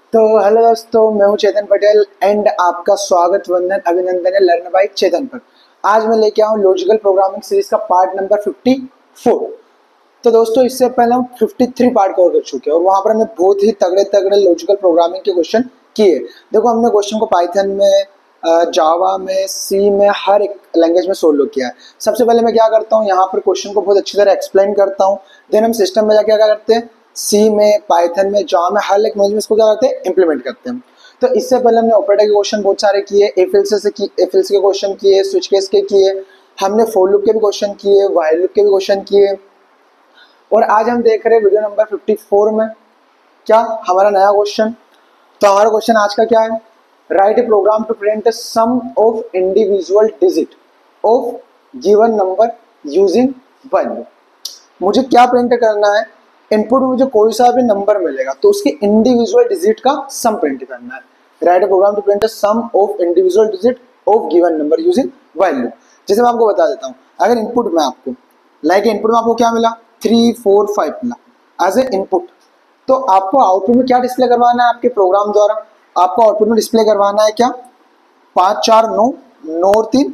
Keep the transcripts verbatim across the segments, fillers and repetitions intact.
तो हेलो दोस्तों, मैं हूं चेतन पटेल एंड आपका स्वागत वंदन अभिनंदन है लर्न बाय चेतन पर। आज मैं लेके आया हूं लॉजिकल प्रोग्रामिंग सीरीज का पार्ट नंबर फिफ्टी फोर। तो दोस्तों, इससे पहले हम फिफ्टी थ्री पार्ट कवर कर चुके हैं और वहां पर हमने बहुत ही तगड़े तगड़े लॉजिकल प्रोग्रामिंग के क्वेश्चन किए। देखो, हमने क्वेश्चन को पाइथन में, जावा में, सी में, हर एक लैंग्वेज में सोल्व किया है। सबसे पहले मैं क्या करता हूँ, यहाँ पर क्वेश्चन को बहुत अच्छी तरह एक्सप्लेन करता हूँ। देन हम सिस्टम में जाके क्या करते हैं, सी में, पाइथन में, जावा में, हर एक लैंग्वेज में इसको क्या करते हैं, इंप्लीमेंट करते हैं। तो इससे पहले हमने ऑपरेटर के क्वेश्चन बहुत सारे किए, इफ एल्स से इफ एल्स के क्वेश्चन किए, स्विच केस के किए, हमने फॉर लूप के भी क्वेश्चन किए, व्हाइल लूप के भी क्वेश्चन किए। और आज हम देख रहे हैं वीडियो नंबर फिफ्टी फोर में क्या हमारा नया क्वेश्चन। तो हमारा क्वेश्चन आज का क्या है, write a program to print the sum of individual digit of given number using value. मुझे क्या प्रिंट करना है, इनपुट में मुझे कोई सा भी नंबर मिलेगा तो उसके इंडिविजुअल डिजिट का सम प्रिंट करना है। Write a program to print the sum of individual digit of given number using value. जैसे मैं आपको बता देता हूँ, अगर इनपुट में आपको लाइक इनपुट में आपको क्या मिला, थ्री फोर फाइव मिला एज ए इनपुट, तो आपको आउटपुट में क्या डिस्प्ले करवाना है, आपके प्रोग्राम द्वारा आपको आउटपुट में डिस्प्ले करवाना है क्या, पाँच चार नौ, नौ और तीन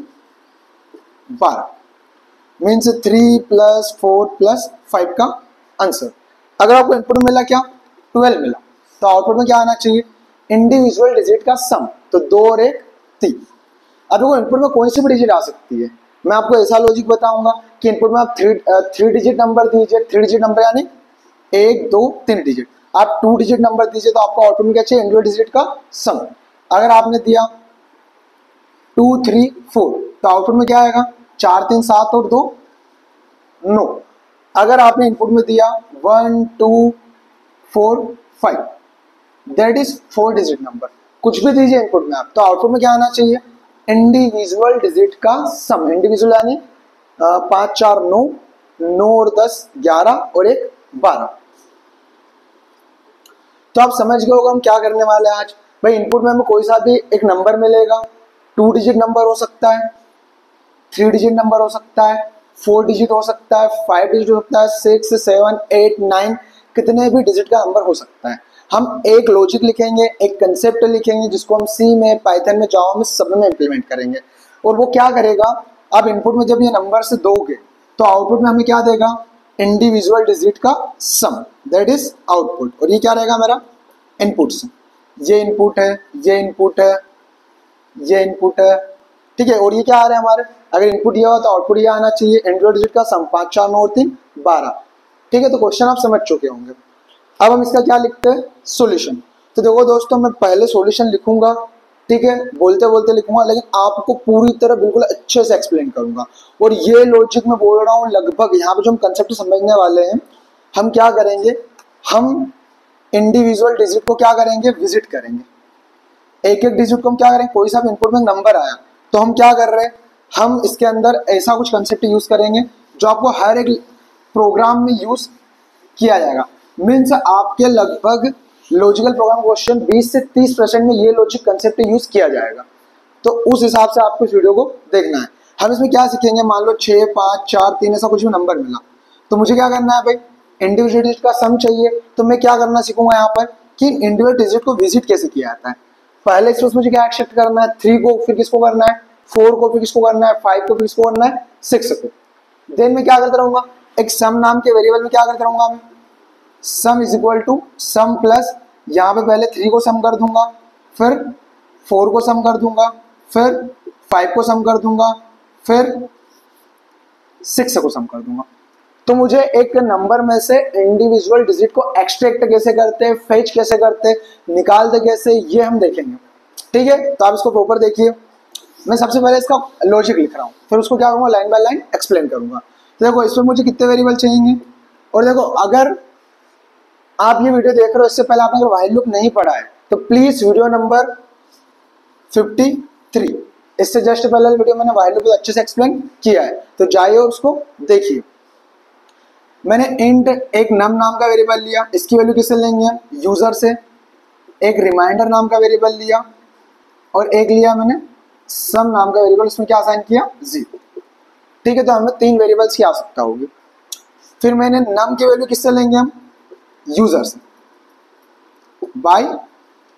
बारह, means three plus four plus five का आंसर। अगर आपको इनपुट मिला क्या, ट्वेल्व मिला, तो आउटपुट में क्या आना चाहिए, इंडिविजुअल डिजिट का सम। तो दो और एक तीन। अब देखो, इनपुट में कोई सी भी डिजिट आ सकती है। मैं आपको ऐसा लॉजिक बताऊंगा कि इनपुट में आप थ्री थ्री डिजिट नंबर दीजिए, थ्री डिजिट नंबर यानी एक दो तीन डिजिट। आप टू डिजिट नंबर दीजिए तो आपको आउटपुट में क्या चाहिए, इंडिविजुअल डिजिट का सम। अगर आपने दिया टू थ्री फोर तो आउटपुट में क्या आएगा, चार तीन सात और दो नौ। अगर आपने इनपुट में दिया one two four five, that is four digit number, कुछ भी दीजिए इनपुट में आप, तो आउटपुट में क्या आना चाहिए, इंडिविजुअल डिजिट का सम। इंडिविजुअल यानी पाँच चार नौ, नौ और दस ग्यारह और एक बारह। तो आप समझ गए होगा हम क्या करने वाले हैं आज। भाई, इनपुट में हमें कोई सा भी एक नंबर मिलेगा, टू डिजिट नंबर हो सकता है, थ्री डिजिट नंबर हो सकता है, फोर डिजिट हो सकता है, फाइव डिजिट हो सकता है, सिक्स सेवन एट नाइन, कितने भी डिजिट का नंबर हो सकता है। हम एक लॉजिक लिखेंगे, एक कंसेप्ट लिखेंगे जिसको हम सी में, पाइथन में, जावा में, सब में इंप्लीमेंट करेंगे। और वो क्या करेगा, अब इनपुट में जब ये नंबर से दोगे तो आउटपुट में हमें क्या देगा, इंडिविजुअल डिजिट का सम, दैट इज आउटपुट। और ये क्या रहेगा मेरा इनपुट से, ये इनपुट है, ये इनपुट है, ये इनपुट है, ठीक है। और ये क्या आ रहा है हमारे, अगर इनपुट ये हो तो आउटपुट ये आना चाहिए, इंडिविजुअल डिजिट का सम, पाँच चार नौ और तीन बारह, ठीक है। तो क्वेश्चन आप समझ चुके होंगे। अब हम इसका क्या लिखते हैं, सॉल्यूशन। तो देखो दोस्तों, मैं पहले सॉल्यूशन लिखूंगा, ठीक है, बोलते बोलते लिखूंगा, लेकिन आपको पूरी तरह बिल्कुल अच्छे से एक्सप्लेन करूंगा। और ये लॉजिक मैं बोल रहा हूँ लगभग, यहाँ पे जो हम कंसेप्ट समझने वाले हैं, हम क्या करेंगे, हम इंडिविजुअल डिजिट को क्या करेंगे, विजिट करेंगे। एक एक डिजिट को हम क्या करेंगे, कोई सा भी इनपुट में नंबर आया तो हम क्या कर रहे हैं, हम इसके अंदर ऐसा कुछ कंसेप्ट यूज करेंगे जो आपको हर एक प्रोग्राम में यूज किया जाएगा। मीन्स आपके लगभग लॉजिकल प्रोग्राम क्वेश्चन बीस से तीस परसेंट में ये लॉजिक कंसेप्ट यूज किया जाएगा। तो उस हिसाब से आपको इस वीडियो को देखना है। हम इसमें क्या सीखेंगे, मान लो छः पाँच चार तीन ऐसा कुछ भी नंबर मिला तो मुझे क्या करना है, भाई इंडिविजुअल डिजिट का सम चाहिए। तो मैं क्या करना सीखूंगा यहाँ पर कि इंडिविजुअल डिजिट को विजिट कैसे किया जाता है। पहले इसमें मुझे क्या एक्सेप्ट करना है, थ्री को, फिर किसको करना है, फोर को, फिर किसको करना है, फाइव को, फिर किसको करना है, सिक्स को। देन मैं क्या करता रहूंगा, एक सम नाम के वेरिएबल में क्या करता रहूंगा मैं, sum is equal to sum plus, यहाँ पे पहले थ्री को सम कर दूंगा, फिर फोर को सम कर दूंगा, फिर फाइव को सम कर दूंगा, फिर सिक्स को सम कर दूंगा। तो मुझे एक नंबर में से इंडिविजुअल डिजिट को एक्सट्रैक्ट कैसे करते हैं, फेच कैसे करते हैं, निकालते कैसे, ये हम देखेंगे, ठीक है। तो आप इसको प्रॉपर देखिए। मैं सबसे पहले इसका लॉजिक लिख रहा हूँ, फिर उसको क्या करूँगा, लाइन बाय लाइन एक्सप्लेन करूंगा। तो देखो, इसमें मुझे कितने वेरिएबल चाहिए। और देखो, अगर आप ये वीडियो देख रहे हो, इससे पहले आपने अगर व्हाइल लूप नहीं पढ़ा है तो please video number fifty three, इससे जस्ट पहले वीडियो मैंने व्हाइल लूप अच्छे से एक्सप्लेन किया है, तो जाइए और उसको देखिए। मैंने इंट एक नम नाम का वेरिएबल लिया, इसकी वैल्यू किससे लेंगे, यूजर से। एक रिमाइंडर नाम का वेरिएबल लिया और एक लिया मैंने सम नाम का वेरिएबल, उसमें क्या असाइन किया, जीरो, ठीक है। तो हमें तीन वेरिएबल्स की आवश्यकता होगी। फिर मैंने नम की वैल्यू किससे लेंगे हम, यूजर से, बाय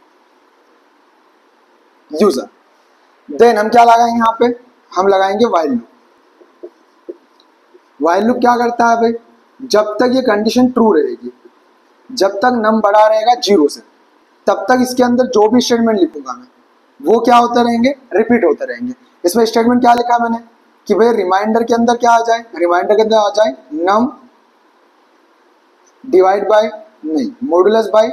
यूजर। देन हम क्या लगाएंगे यहाँ पे, हम लगाएंगे व्हाइल लूप। व्हाइल लूप क्या करता है भाई, जब तक ये कंडीशन ट्रू रहेगी, जब तक नम बड़ा रहेगा जीरो से, तब तक इसके अंदर जो भी स्टेटमेंट लिखूंगा मैं वो क्या होते रहेंगे, रिपीट होते रहेंगे। इसमें स्टेटमेंट क्या लिखा मैंने कि भाई रिमाइंडर के अंदर क्या आ जाए, रिमाइंडर के अंदर आ जाए नम डिवाइड बाय नहीं मॉडुलस बाय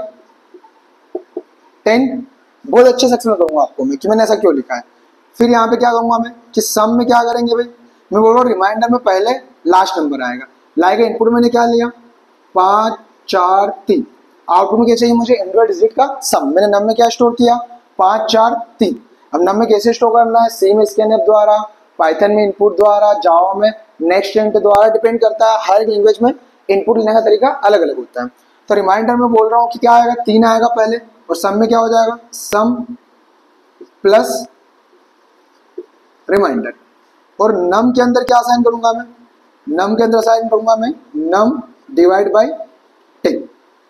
टेन। बहुत अच्छे से एक्सप्लेन करूंगा आपको मैं कि मैंने ऐसा क्यों लिखा है। फिर यहाँ पे क्या करूंगा मैं कि सम में क्या करेंगे भाई, मैं बोल रहा हूँ रिमाइंडर में पहले लास्ट नंबर आएगा, लाएगा इनपुट मैंने क्या लिया पाँच चार तीन, आउटपुट में क्या चाहिए मुझे एंड्रॉइड डिजिट का सम। मैंने नम में क्या स्टोर किया पाँच चार तीन। अब नम में कैसे स्टोर करना है, सी में स्कैनफ द्वारा, पाइथन में इनपुट द्वारा, जावा में नेक्स्ट एंड द्वारा, डिपेंड करता है हर लैंग्वेज में इनपुट लेने का तरीका अलग अलग होता है। तो रिमाइंडर में बोल रहा हूँ कि क्या आएगा तीन आएगा पहले, और सम में क्या हो जाएगा सम प्लस रिमाइंडर। और नम के अंदर क्या असाइन करूंगा मैं, नम के अंदर असाइन करूंगा मैं नम डिवाइड बाय टेन।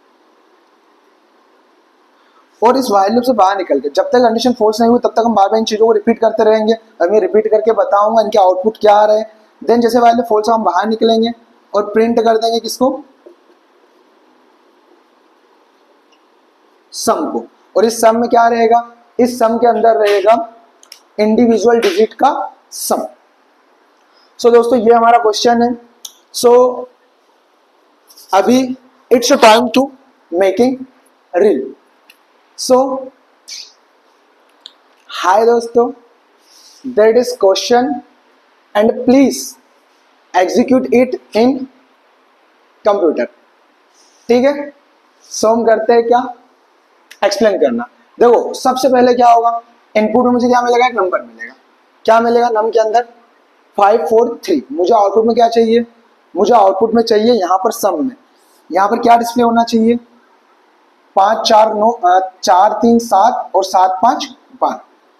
और इस व्हाइल लूप से बाहर निकल के जब तक कंडीशन फॉल्स नहीं हुई तब तक हम बार बार इन चीजों को रिपीट करते रहेंगे। अब मैं रिपीट करके बताऊंगा इनके आउटपुट क्या आ रहे हैं। देन जैसे व्हाइल लूप फॉल्स हम बाहर निकलेंगे और प्रिंट कर देंगे किसको, सम को। और इस सम में क्या रहेगा, इस सम के अंदर रहेगा इंडिविजुअल डिजिट का सम। सो so, दोस्तों ये हमारा क्वेश्चन है। सो so, अभी it's time to making reel. So hi दोस्तों, that is question and please execute it in computer. ठीक है, सो हम करते हैं क्या, एक्सप्लेन करना। देखो सबसे पहले क्या होगा, इनपुट में मुझे क्या मिलेगा, एक नंबर मिलेगा। क्या मिलेगा नम के अंदर फाइव फोर थ्री। मुझे आउटपुट में क्या चाहिए, मुझे आउटपुट में चाहिए यहाँ पर सम में, यहाँ पर क्या डिस्प्ले होना चाहिए पाँच चार नौ चार तीन सात और सात पाँच बारह।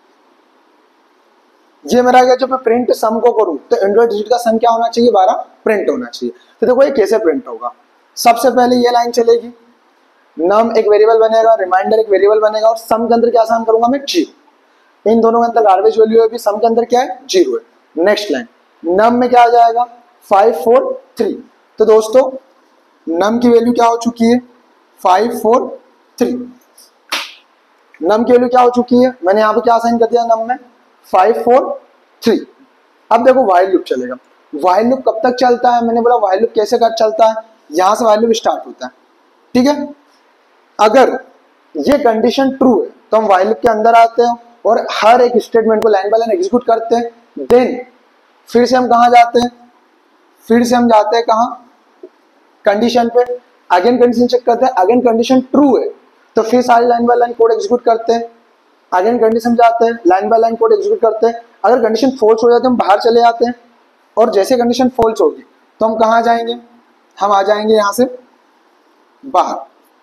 ये मेरा गया। जब मैं प्रिंट सम को करूं तो एंड्रॉइड डिजिट का सम क्या होना चाहिए बारह प्रिंट होना चाहिए। तो देखो ये कैसे प्रिंट होगा, सबसे पहले ये लाइन चलेगी, नम एक वेरिएबल बनेगा, रिमाइंडर एक वेरिएबल बनेगा, और सम के अंदर क्या असाइन करूंगा मैं जीरो। इन दोनों के अंदर गार्बेज वैल्यू है, सम के अंदर क्या है जीरो है। नेक्स्ट लाइन नम में क्या आ जाएगा फाइव फोर थ्री। तो दोस्तों नम की वैल्यू क्या हो चुकी है फाइव फोर थ्री। नम की वैल्यू क्या हो चुकी है, मैंने यहाँ पे क्या असाइन कर दिया नम में फाइव फोर थ्री। अब देखो व्हाइल लूप चलेगा। व्हाइल लूप कब तक चलता है, मैंने बोला व्हाइल लूप कैसे कर चलता है, यहां से व्हाइल लूप स्टार्ट होता है। ठीक है, अगर ये कंडीशन ट्रू है तो हम व्हाइल लूप के अंदर आते हैं और हर एक स्टेटमेंट को लाइन बाय लाइन एग्जीक्यूट करते हैं। देन फिर से हम कहां जाते हैं, फिर से हम जाते हैं कहां कंडीशन पे, अगेन कंडीशन चेक करते हैं। अगेन कंडीशन ट्रू है तो फिर सारी line by line code execute करते हैं। अगेन कंडीशन जाते हैं, line by line code execute करते हैं। अगर कंडीशन फॉल्स हो जाती है हम बाहर चले जाते हैं, और जैसे कंडीशन फॉल्स होगी तो हम कहां जाएंगे, हम आ जाएंगे यहां से बाहर,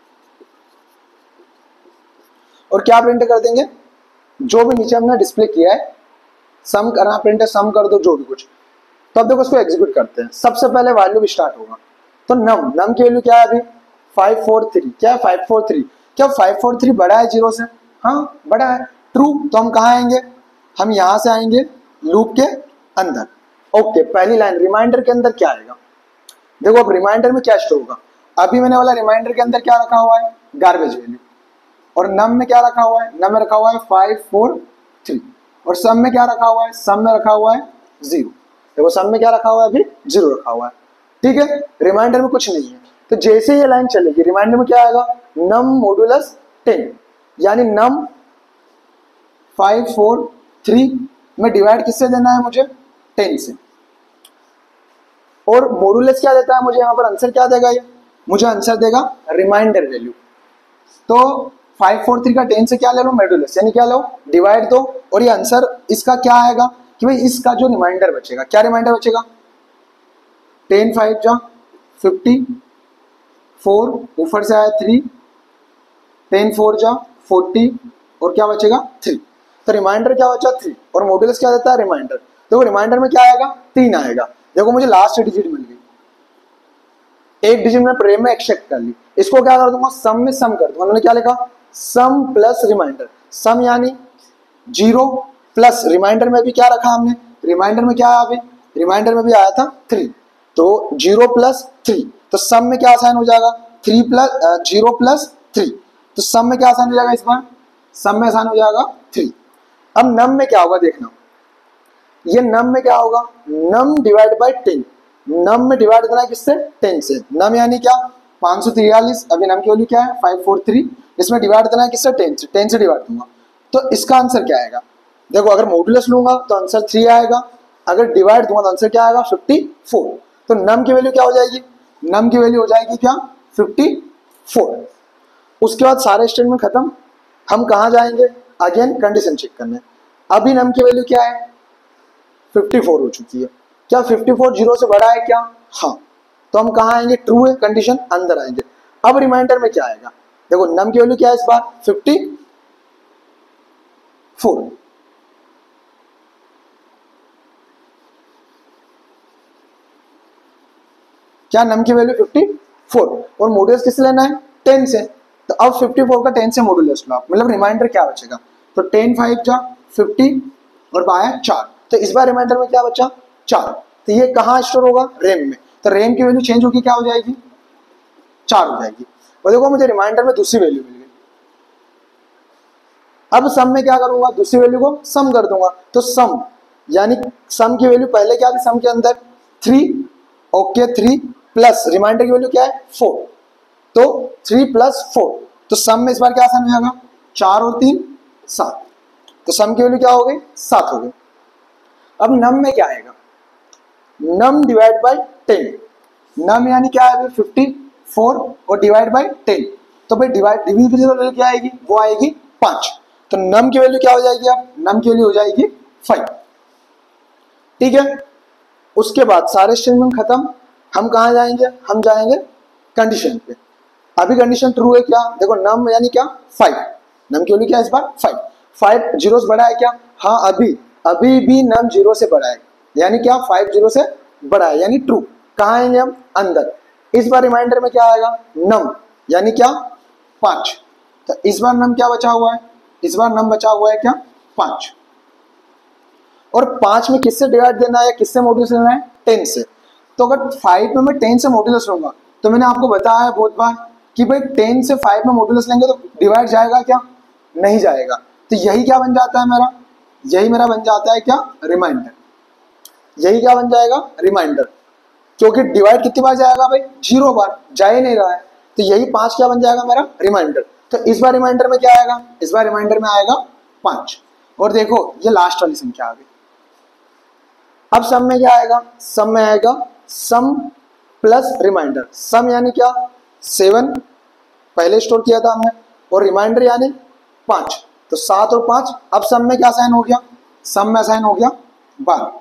और क्या प्रिंट कर देंगे जो भी नीचे हमने डिस्प्ले किया है, सम करना प्रिंट है, सम कर दो जो भी कुछ। तो अब देखो उसको एग्जीक्यूट करते हैं। सबसे पहले व्हाइल लूप स्टार्ट होगा तो नम नम की वैल्यू क्या है अभी फाइव फोर थ्री। क्या है फाइव फोर थ्री, क्या फाइव फोर थ्री बड़ा है जीरो से, हाँ बड़ा है, ट्रू। तो हम कहाँ आएंगे, हम यहां से आएंगे लूप के अंदर। ओके, पहली लाइन रिमाइंडर के अंदर क्या आएगा, देखो अब रिमाइंडर में क्या स्टोर होगा। अभी मैंने बोला रिमाइंडर के अंदर क्या रखा हुआ है गार्बेज वैल्यू, और नम में क्या रखा हुआ है, नम में रखा हुआ है फाइव फोर थ्री, और सम में क्या रखा हुआ है, सम में रखा हुआ है जीरो। देखो सम में क्या रखा हुआ है अभी जीरो रखा हुआ है। ठीक है, रिमाइंडर में कुछ नहीं है। तो जैसे ये लाइन चलेगी रिमाइंडर में क्या आएगा नम मॉडुलस टेन, यानी नम फाइव फोर थ्री में डिवाइड किससे देना है मुझे टेन से, और मॉडुलस क्या देता है मुझे, यहाँ पर आंसर क्या देगा, ये मुझे आंसर देगा रिमाइंडर वैल्यू। तो फाइव फोर थ्री का टेन से क्या ले लो मॉडुलस, यानी क्या लो डिवाइड दो, और ये आंसर इसका क्या आएगा कि भाई इसका जो रिमाइंडर बचेगा, क्या रिमाइंडर बचेगा टेन फाइव जा फिफ्टी, फोर ऊपर से आया थ्री, टेन फोर जा फोर्टी, और क्या बचेगा थ्री। तो रिमाइंडर क्या बचा थ्री, और मॉडुलस क्या देता है रिमाइंडर। देखो रिमाइंडर में क्या आएगा तीन आएगा। देखो मुझे लास्ट डिजिट मिल गई, एक डिजिट में प्रेम में एक्सट्रैक्ट कर ली, इसको क्या कर दूंगा सम में सम कर दूंगा। मैंने क्या लिखा सम प्लस रिमाइंडर, सम यानी जीरो प्लस रिमाइंडर में भी क्या रखा हमने, रिमाइंडर में क्या आया अभी, रिमाइंडर में भी आया था थ्री, तो जीरो प्लस थ्री, तो सम में क्या साइन हो जाएगा, three plus zero plus three, तो सम में क्या साइन हो जाएगा, इस बार सम में साइन हो जाएगा थ्री। अब नम में क्या होगा देखना, ये नम में क्या होगा, num divide by ten, num में डिवाइड करना है किससे, टेन से, नम यानी क्या पाँच सौ तिरयालीस, अभी नम की वैल्यू क्या है फाइव फोर थ्री, इसमें डिवाइड करना है किससे, टेन से, टेन से डिवाइड दूंगा, तो इसका आंसर क्या आएगा, देखो अगर मॉड्यूलस लूंगा तो आंसर थ्री आएगा, अगर डिवाइड दूंगा तो आंसर क्या आएगा फिफ्टी फोर, तो नम की वैल्यू क्या हो जाएगी, नम की वैल्यू हो जाएगी क्या फिफ्टी फोर। उसके बाद सारे स्टेटमेंट खत्म, हम कहाँ जाएंगे, अगेन कंडीशन चेक करने, अभी नम की वैल्यू क्या है फिफ्टी फोर हो चुकी है, क्या फिफ्टी फोर जीरो से बड़ा है क्या, हाँ, तो हम कहाँ आएंगे, ट्रू है कंडीशन, अंदर आएंगे। अब रिमाइंडर में क्या आएगा, देखो नम की वैल्यू क्या है इस बार फिफ्टी फोर, क्या नम की वैल्यू फिफ्टी फोर, और मॉड्यूलस किससे लेना है, टेन से, तो अब फिफ्टी फोर का टेन से मॉड्यूलस लो आप, मतलब रिमाइंडर क्या बचेगा, तो टेन फाइव जा फिफ्टी और बाया चार, तो इस बार रिमाइंडर में क्या बचा चार, तो ये कहाँ स्टोर होगा, रैम में, तो रैम की वैल्यू चेंज होगी क्या हो जाएगी चार हो जाएगी, और देखो मुझे रिमाइंडर में दूसरी वैल्यू मिल गई। अब सम में क्या करूंगा, दूसरी वैल्यू को सम कर दूंगा, तो सम यानी सम की वैल्यू पहले क्या थी, सम के अंदर three, okay three plus reminder की वैल्यू क्या है फोर, तो थ्री प्लस फोर, तो सम में इस बार क्या आसान हो जाएगा, चार और तीन सात, तो सम की वैल्यू क्या हो गई सात हो गई। अब नम में क्या आएगा, num divide by ten, num यानी क्या है फिफ्टी फोर और डिवाइड बाई टेन, तो भाई डिवाइड डिविजिबल वैल्यू क्या आएगी, वो आएगी पांच, तो नम की वैल्यू क्या हो जाएगी, अब नम की वैल्यू हो जाएगी फाइव, ठीक है। उसके बाद सारे स्टेटमेंट खत्म, हम कहाँ जाएंगे, हम जाएंगे कंडीशन पे, अभी कंडीशन ट्रू है क्या, देखो नम यानी क्या फाइव, नम की वैल्यू क्या है इस बार फाइव, फाइव जीरो से बड़ा है क्या, हाँ अभी अभी भी नम जीरो से बड़ा है, यानी क्या फाइव जीरो से बड़ा है, यानी ट्रू, कहाँ आएंगे हम अंदर, इस बार रिमाइंडर में क्या आएगा नम यानी क्या पांच, तो इस बार नम क्या बचा हुआ है, इस बार नम बचा हुआ है क्या पांच, और पांच में किससे डिवाइड देना है, किससे मॉड्यूलस लेना है, टेन से, तो अगर फाइव में मैं टेन से मॉड्यूलस लूंगा, तो मैंने आपको बताया है बहुत बार कि भाई टेन से फाइव में मॉड्यूलस लेंगे तो डिवाइड जाएगा क्या, नहीं जाएगा, तो यही क्या बन जाता है मेरा, यही मेरा बन जाता है क्या रिमाइंडर, यही क्या बन जाएगा रिमाइंडर, क्योंकि डिवाइड कितनी बार जाएगा भाई जीरो बार, जा ही नहीं रहा है, तो यही पांच क्या बन जाएगा मेरा रिमाइंडर, तो इस बार रिमाइंडर में क्या आएगा, इस बार रिमाइंडर में आएगा पांच, और देखो ये लास्ट वाली संख्या आ गई। अब सम में क्या आएगा, सम में आएगा सम प्लस रिमाइंडर, सम यानी क्या सेवन पहले स्टोर किया था हमने, और रिमाइंडर यानी पांच, तो सात और पांच, अब सम में क्या साइन हो गया, सम में साइन हो गया बारह।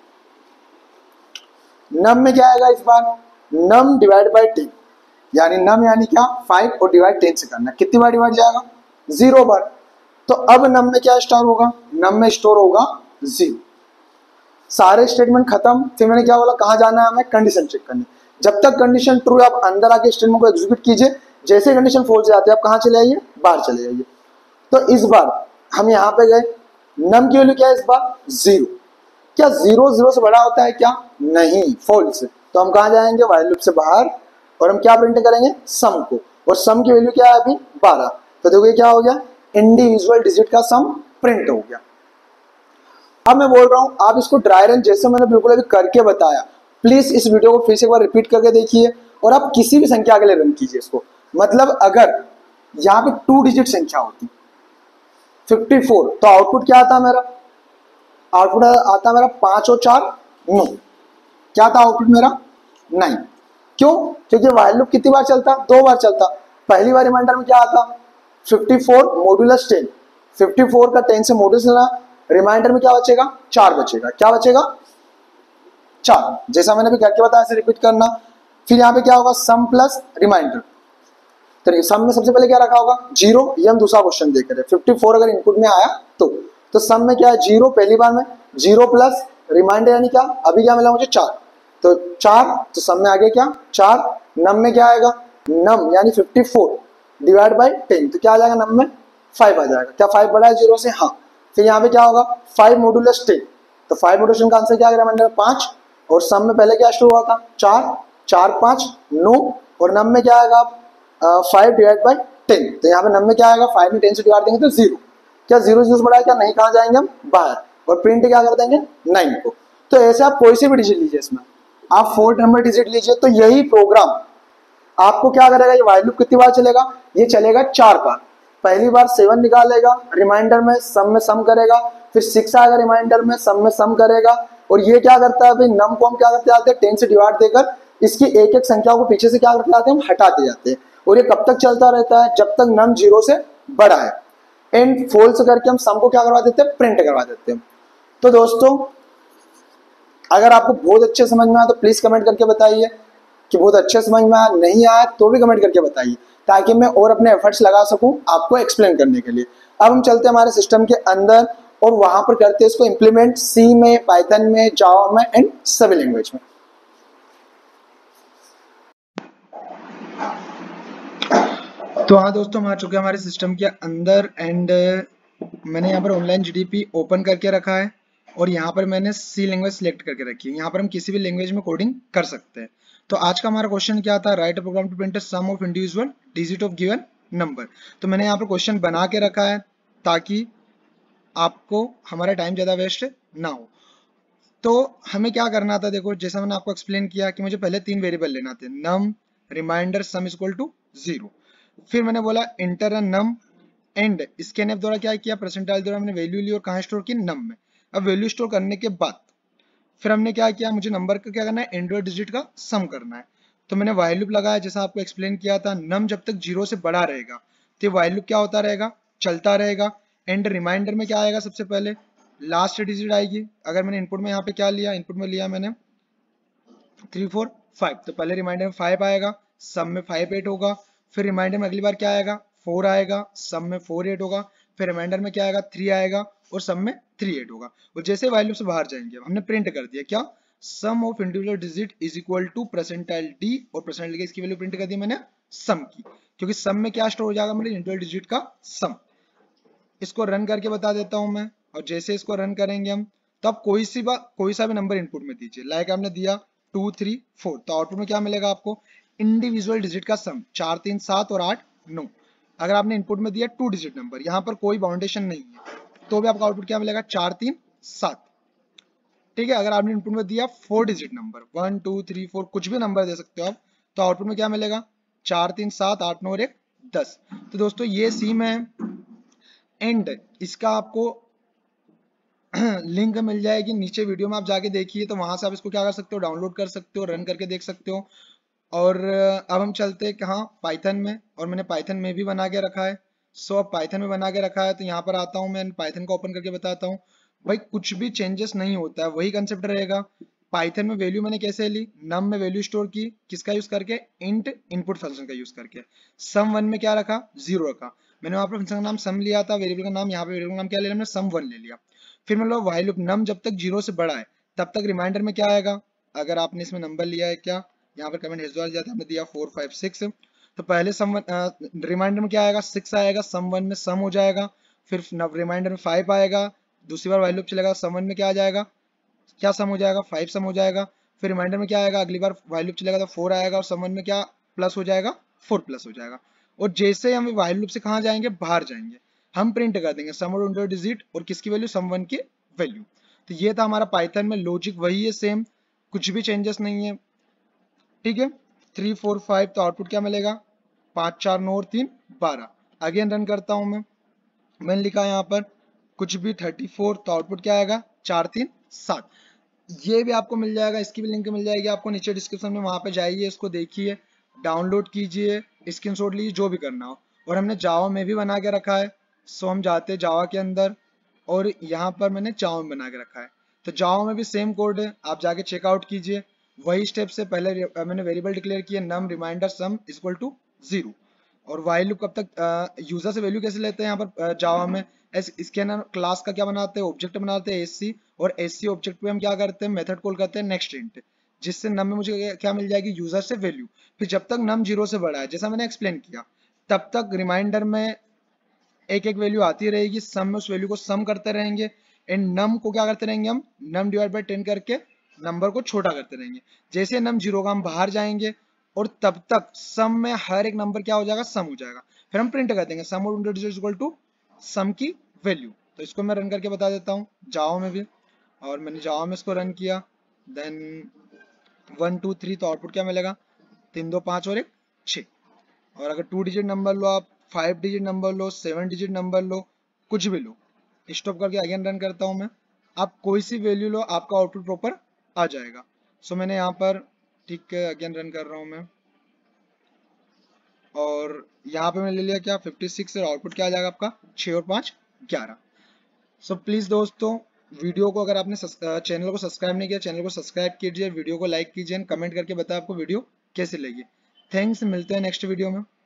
नम में क्या आएगा इस बार, नम डिवाइड बाई टेन, यानी नम यानी क्या फाइव और डिवाइड टेन से करना, कितनी बार डिवाइड जाएगा जीरो बार, तो अब नम में क्या स्टोर होगा, नम में स्टोर होगा जीरो। सारे स्टेटमेंट खत्म, फिर मैंने क्या बोला कहाँ जाना है हमें, कंडीशन चेक करने, जब तक कंडीशन ट्रू है आप अंदर आके स्टेटमेंट को एग्जीक्यूट कीजिए, जैसे कंडीशन फॉल्स जाते हैं आप कहाँ चले आइए, बाहर चले जाइए। तो इस बार हम यहाँ पे गए, नम की वैल्यू क्या है इस बार जीरो, क्या जीरो जीरो से बड़ा होता है क्या, नहीं फॉल्स, तो हम कहाँ जाएंगे व्हाइल लूप से बाहर, और हम क्या प्रिंट करेंगे सम को, और सम की वैल्यू क्या है अभी बारह, तो देखो ये क्या हो गया इंडिविजुअल डिजिट का सम प्रिंट हो गया। अब मैं बोल रहा हूं आप इसको ड्राई रन जैसे मैंने बिल्कुल अभी करके बताया, प्लीज इस वीडियो को फिर से एक बार रिपीट करके देखिए, और आप किसी भी संख्या के लिए रन कीजिए इसको, मतलब अगर यहाँ पे टू डिजिट संख्या होती फिफ्टी फोर, तो आउटपुट क्या आता मेरा, आउटपुट आता मेरा पांच और चार नौ, क्या था आउटपुट मेरा नाइन, क्यों, क्योंकि व्हाइल लूप कितनी बार चलता, दो बार चलता, पहली बार रिमाइंडर में क्या आता fifty four modulus ten, fifty four का टेन से मॉड्यूलस लेना, रिमाइंडर में क्या बचेगा चार बचेगा, क्या बचेगा चार, जैसा मैंने भी करके बताया ऐसे रिपीट करना। फिर यहाँ पे क्या होगा सम प्लस रिमाइंडर, तो सम में सबसे पहले क्या रखा होगा जीरो, ये हम दूसरा क्वेश्चन देख रहे हैं, फिफ्टी फोर अगर इनपुट में आया तो तो सम में क्या है जीरो पहली बार में, जीरो प्लस रिमाइंडर यानी क्या अभी क्या मिला मुझे चार, तो चार, तो सम में आ गया क्या चार, नम में क्या आएगा नम यानी fifty four divide by ten, तो क्या आ जाएगा नम में फाइव आ जाएगा, क्या फाइव बड़ा है जीरो से, हाँ, फिर यहाँ पे क्या होगा फाइव मॉडुलस टेन, तो फाइव मॉडुलस का आंसर क्या आ गया रिमाइंडर में पाँच, और सम में पहले क्या स्टोर हुआ था चार, चार पाँच नौ, और नम में क्या आएगा फाइव डिवाइड बाई टेन, तो यहाँ पे नम में क्या आएगा फाइव में टेन से डिवाइड देंगे तो जीरो, क्या जीरो जीरो से बड़ा है क्या नहीं, कहाँ जाएंगे हम बाहर, और प्रिंट क्या कर देंगे नाइन को। तो ऐसे आप कोई से भी डिजिट लीजिए, इसमें आप फोर नंबर डिजिट लीजिए, तो यही प्रोग्राम आपको क्या करेगा, ये वाइल लूप कितनी बार चलेगा, ये चलेगा चार बार। पहली बार सेवन निकालेगा रिमाइंडर में, सम में सम करेगा, फिर सिक्स आएगा रिमाइंडर में, सम में सम करेगा, और ये क्या करता है भाई नम को हम क्या करते जाते हैं टेन से डिवाइड देकर इसकी एक एक संख्या को पीछे से क्या करते जाते हैं हम हटाते जाते हैं, और ये कब तक चलता रहता है जब तक नम जीरो से बड़ा है। एंड फॉल्स करके हम सम को क्या करवा देते हैं प्रिंट करवा देते हैं। तो दोस्तों अगर आपको बहुत अच्छे समझ में आया तो प्लीज कमेंट करके बताइए कि बहुत अच्छे समझ में आया, नहीं आया तो भी कमेंट करके बताइए ताकि मैं और अपने एफर्ट्स लगा सकूं आपको एक्सप्लेन करने के लिए। अब हम चलते हैं हमारे सिस्टम के अंदर और वहां पर करते हैं इसको इंप्लीमेंट सी में, पाइथन में, जावा में एंड सभी लैंग्वेज में। तो हाँ दोस्तों, हम आ चुके हैं हमारे सिस्टम के अंदर एंड मैंने यहाँ पर ऑनलाइन जीडीपी ओपन करके रखा है और यहाँ पर मैंने सी लैंग्वेज सिलेक्ट करके रखी है। यहाँ पर हम किसी भी लैंग्वेज में कोडिंग कर सकते हैं। तो आज का हमारा क्वेश्चन क्या था, write a program to print sum of individual digit of given number. तो मैंने यहाँ पर क्वेश्चन बना के रखा है ताकि आपको हमारा टाइम ज़्यादा वेस्ट ना हो। तो हमें क्या करना था, देखो जैसा मैंने आपको एक्सप्लेन किया कि मुझे पहले तीन वेरिएबल लेना थे, num, reminder, sum is equal to zero. फिर मैंने बोला enter a num and scanf द्वारा क्या किया, परसेंटाइल द्वारा मैंने वैल्यू ली और कहाँ स्टोर की, नम में। अब वैल्यू स्टोर करने के बाद फिर हमने क्या किया, मुझे नंबर का क्या करना है, एंड्रॉइड डिजिट का सम करना है। तो मैंने वाइल लूप लगाया जैसा आपको एक्सप्लेन किया था, नम जब तक जीरो से बड़ा रहेगा तो वाइल लूप क्या होता रहेगा, चलता रहेगा। एंड रिमाइंडर में क्या आएगा, सबसे पहले लास्ट डिजिट आएगी। अगर मैंने इनपुट में यहाँ पे क्या लिया, इनपुट में लिया मैंने थ्री फोर फाइव, तो पहले रिमाइंडर में फाइव आएगा, सम में फाइव एट होगा। फिर रिमाइंडर में अगली बार क्या आएगा, फोर आएगा, सम में फोर एट होगा। फिर रिमाइंडर में क्या आएगा, थ्री आएगा और सम में थ्री एट होगा। और जैसे वैल्यू से बाहर जाएंगे हमने प्रिंट कर दिया क्या, sum of individual digit is equal to percentile d, और परसेंटाइल की इसकी वैल्यू प्रिंट कर दी मैंने सम की, क्योंकि सम में क्या स्टोर हो जाएगा मेरे इंडिविजुअल डिजिट का सम। इसको रन करके बता देता हूं मैं, और जैसे इसको रन करेंगे हम तो आप कोई सी बात कोई सा भी नंबर इनपुट में दीजिए। लाइक आपने दिया टू थ्री फोर, तो आउटपुट में क्या मिलेगा आपको, इंडिविजुअल डिजिट का सम, चार तीन सात और आठ नौ। अगर आपने इनपुट में दिया टू डिजिट नंबर, यहाँ पर कोई बाउंडेशन नहीं है, तो भी आपका आउटपुट क्या मिलेगा, चार तीन सात। ठीक है, अगर आपने इनपुट में दिया four digit number, one two three four कुछ भी नंबर दे सकते हो आप, तो आउटपुट में क्या मिलेगा, चार तीन सात आठ नौ और एक दस। तो दोस्तों ये सी में है एंड इसका आपको लिंक मिल जाएगी नीचे वीडियो में, आप जाके देखिए, तो वहां से आप इसको क्या कर सकते हो, डाउनलोड कर सकते हो, रन करके देख सकते हो। और अब हम चलते हैं कहाँ, पाइथन में, और मैंने पाइथन में भी बना के रखा है। सो अब पाइथन में बना के रखा है तो यहाँ पर आता हूँ मैं, पाइथन को ओपन करके बताता हूँ। भाई कुछ भी चेंजेस नहीं होता है, वही कंसेप्ट रहेगा। पाइथन में वैल्यू मैंने कैसे ली, नम में वैल्यू स्टोर की, किसका यूज करके, इंट इनपुट फंक्शन का यूज करके। सम वन में क्या रखा, जीरो रखा। मैंने वहां पर फंक्शन का नाम सम लिया था, वेरिएबल का नाम यहाँ पे वेरिएबल का नाम क्या ले लिया, मैंने सम वन ले लिया। फिर मतलब व्हाइल लूप, नम जब तक जीरो से बड़ा है तब तक रिमाइंडर में क्या आएगा, अगर आपने इसमें नंबर लिया है क्या, यहाँ पर कमेंट हेज द्वारा जाता है, हमने दिया फोर फाइव सिक्स, तो पहले सम रिमाइंडर में क्या आएगा, सिक्स आएगा, सम वन में सम हो जाएगा। फिर रिमाइंडर में फाइव आएगा, दूसरी बार व्हाइल लूप चलेगा, सम वन में क्या आ जाएगा, क्या सम हो जाएगा, फाइव सम हो जाएगा। फिर रिमाइंडर में क्या आएगा, अगली बार व्हाइल लूप चलेगा तो फोर आएगा, और सम वन में क्या प्लस हो जाएगा, फोर प्लस हो जाएगा। और जैसे हम व्हाइल लूप से कहाँ जाएंगे, बाहर जाएंगे, हम प्रिंट कर देंगे सम और इंटर डिजिट और किसकी वैल्यू, सम वन की वैल्यू। तो ये था हमारा पाइथन में लॉजिक, वही है सेम, कुछ भी चेंजेस नहीं है। ठीक है, थ्री फोर फाइव, तो आउटपुट क्या मिलेगा, पाँच चार नौ और तीन बारह। अगेन रन करता हूं मैं, मैंने लिखा यहाँ पर कुछ भी थर्टी फोर, तो आउटपुट क्या आएगा, चार तीन सात। ये भी आपको मिल जाएगा, इसकी भी लिंक मिल जाएगी आपको नीचे डिस्क्रिप्शन में, वहां पे जाइए, इसको देखिए, डाउनलोड कीजिए, स्क्रीनशॉट लीजिए, जो भी करना हो। और हमने जावा में भी बना के रखा है। सो हम जाते हैं जावा के अंदर, और यहाँ पर मैंने जावा में बना के रखा है। तो जावा में भी सेम कोड है, आप जाके चेकआउट कीजिए। वही स्टेप से पहले मैंने वेरिएबल डिक्लेयर किया, num reminder sum equal to zero. और वाइल लूप कब तक, यूजर से वैल्यू कैसे लेते हैं यहाँ पर जावा में, एस स्कैनर क्लास का क्या बनाते हैं, ऑब्जेक्ट बनाते हैं एससी, और एससी ऑब्जेक्ट पे हम क्या करते हैं, मेथड कॉल करते हैं नेक्स्ट इंट, जिससे नम में मुझे क्या मिल जाएगी, यूजर से वैल्यू। फिर जब तक नम जीरो से बड़ा है, जैसा मैंने एक्सप्लेन किया, तब तक रिमाइंडर में एक एक वैल्यू आती रहेगी, सम में उस वैल्यू को सम करते रहेंगे, एंड नम को क्या करते रहेंगे हम, नम डिवाइड बाय टेन करके नंबर को छोटा करते रहेंगे। जैसे नम जीरो का हम बाहर जाएंगे और तब तक सम में हर एक नंबर क्या हो जाएगा, सम हो जाएगा। फिर हम प्रिंट कर देंगे sum of two digit equal to sum की वैल्यू। तो इसको मैं रन करके बता देता हूँ जावा में भी, और मैंने जावा में इसको रन किया, देन वन टू थ्री, तो आउटपुट क्या मिलेगा, तीन दो पाँच और एक छः। और अगर टू डिजिट नंबर लो आप, फाइव डिजिट नंबर लो, सेवन डिजिट नंबर लो, कुछ भी लो, स्टॉप करके अगेन रन करता हूँ मैं, आप कोई सी वैल्यू लो आपका आउटपुट प्रॉपर आ जाएगा। सो मैंने यहाँ पर, ठीक है, अगेन रन कर रहा हूँ मैं, और यहाँ पे मैंने ले लिया क्या, फिफ्टी सिक्स, और आउटपुट क्या आ जाएगा आपका, छः और पाँच ग्यारह। सो प्लीज़ दोस्तों, वीडियो को अगर आपने चैनल को सब्सक्राइब नहीं किया, चैनल को सब्सक्राइब कीजिए, वीडियो को लाइक कीजिए, कमेंट करके बताएं आपको वीडियो कैसे लगी। थैंक्स, मिलते हैं नेक्स्ट वीडियो में।